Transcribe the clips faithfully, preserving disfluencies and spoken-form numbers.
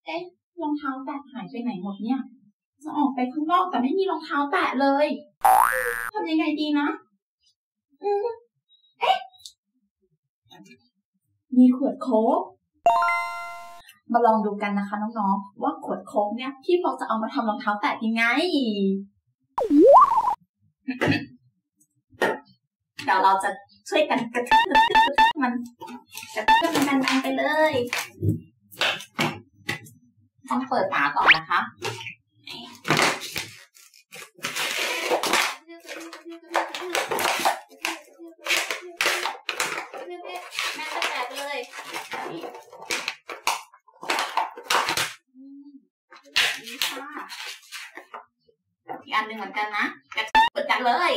เอ๊ะรองเท้าแตะหายไปไหนหมดเนี่ยจะออกไปข้างนอกแต่ไม่มีรองเท้าแตะเลยทำยังไงดีนะอืมเอ๊ะมีขวดโค้กมาลองดูกันนะคะน้องๆว่าขวดโค้กเนี่ยพี่ฟอกจะเอามาทำรองเท้าแตะยังไงเดี๋ยวเราจะช่วยกันกระทืบมันกระทืบมันดังๆไปเลยต้องเปิดฝาก่อนนะคะแม่จะแตกเลยนี่ค่ะอีกอันหนึ่งเหมือนกันนะกระทืบเหมือนกันเลย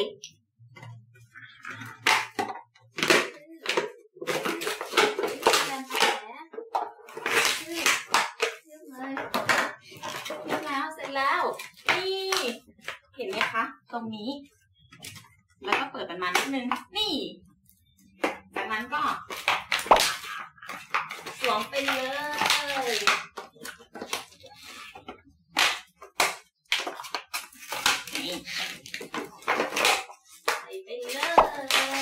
แล้วนี่เห็นไหมคะตรงนี้แล้วก็เปิดมันมานิดนึงนี่จากนั้นก็สวมไปเลยนี่ใส่ไปเลย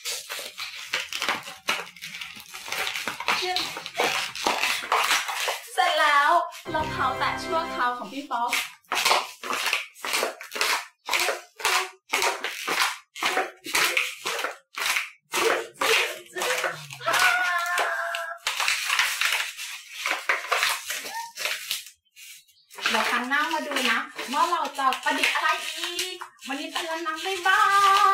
เสร็จแล้วรองเท้าแตะชั่วคราวของพี่ฟอกเดี๋ยวครั้งหน้ามาดูนะว่าเราจะประดิษฐ์อะไรอีกวันนี้ไปแล้วนะบ๊ายบาย